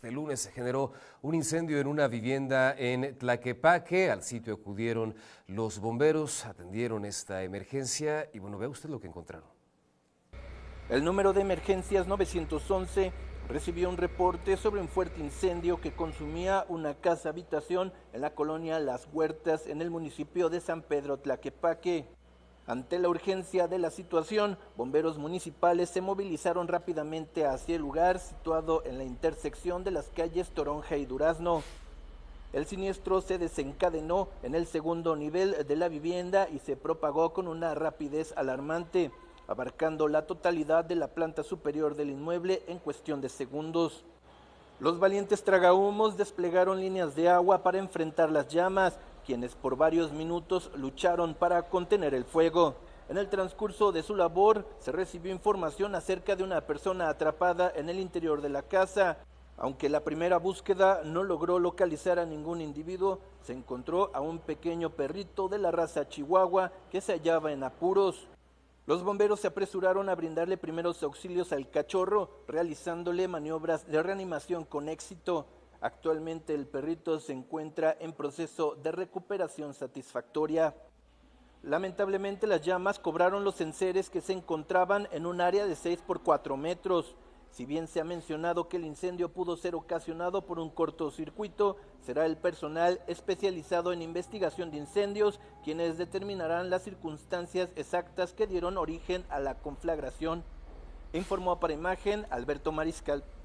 Este lunes se generó un incendio en una vivienda en Tlaquepaque. Al sitio acudieron los bomberos, atendieron esta emergencia y bueno, vea usted lo que encontraron. El número de emergencias 911 recibió un reporte sobre un fuerte incendio que consumía una casa habitación en la colonia Las Huertas en el municipio de San Pedro Tlaquepaque. Ante la urgencia de la situación, bomberos municipales se movilizaron rápidamente hacia el lugar situado en la intersección de las calles Toronja y Durazno. El siniestro se desencadenó en el segundo nivel de la vivienda y se propagó con una rapidez alarmante, abarcando la totalidad de la planta superior del inmueble en cuestión de segundos. Los valientes tragahumos desplegaron líneas de agua para enfrentar las llamas, quienes por varios minutos lucharon para contener el fuego. En el transcurso de su labor se recibió información acerca de una persona atrapada en el interior de la casa. Aunque la primera búsqueda no logró localizar a ningún individuo, se encontró a un pequeño perrito de la raza Chihuahua que se hallaba en apuros. Los bomberos se apresuraron a brindarle primeros auxilios al cachorro, realizándole maniobras de reanimación con éxito. Actualmente el perrito se encuentra en proceso de recuperación satisfactoria. Lamentablemente las llamas cobraron los enseres que se encontraban en un área de 6 por 4 metros. Si bien se ha mencionado que el incendio pudo ser ocasionado por un cortocircuito, será el personal especializado en investigación de incendios quienes determinarán las circunstancias exactas que dieron origen a la conflagración. Informó para Imagen Alberto Mariscal.